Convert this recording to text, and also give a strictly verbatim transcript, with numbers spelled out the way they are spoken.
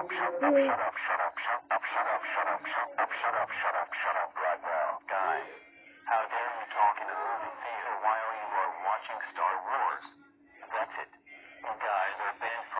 Hey, How dare you talk in a movie theater while you are watching Star